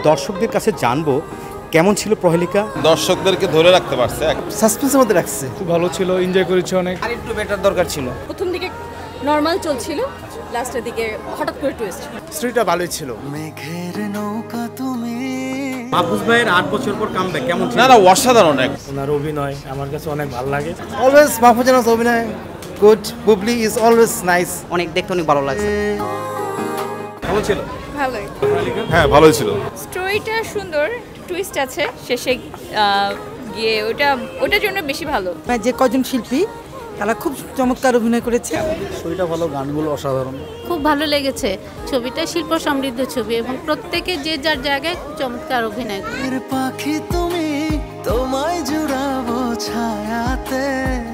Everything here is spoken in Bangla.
দর্শকদের কাছে জানবো কেমন ছিল প্রহেলিকা। দর্শকদেরকে ধরে রাখতে পারছে, সাসপেন্সের মধ্যে রাখছে, খুব ভালো ছিল, এনজয় করেছি অনেক। আর একটু বেটার দরকার ছিল। প্রথম দিকে নরমাল চলছিল, লাস্টের দিকে হঠাৎ করে টুইস্ট। স্টোরিটা ভালোই ছিল। মেঘের নৌকা তুমি। মাহফুজ ভাইয়ের 8 বছর পর কামব্যাক কেমন ছিল? না অসাধারণ এক। ওনার অভিনয় আমার কাছে অনেক ভালো লাগে। অলওয়েজ মাহফুজের অভিনয় good, Bubly is always nice. অনেক দেখতে অনেক ভালো লাগছে। কেমন ছিল? ভালোই। হ্যাঁ ভালোই ছিল। স্টোরিটা সুন্দর, টুইস্ট আছে শেষে গিয়ে, ওটার জন্য বেশি ভালো। যে কজন শিল্পী তারা খুব চমৎকার অভিনয় করেছে। ছবিটা ভালো, গানগুলো অসাধারণ। খুব ভালো লেগেছে। ছবিটা শিল্প সমৃদ্ধ ছবি এবং প্রত্যেকে যে যার জায়গায় চমৎকার অভিনয় করে। পাখি তুমি, তোমায় জুড়াবো ছায়াতে।